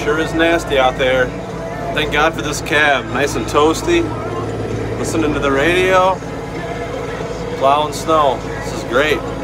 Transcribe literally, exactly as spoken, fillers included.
Sure is nasty out there. Thank God for this cab. Nice and toasty. Listening to the radio. Plowing snow. This is great.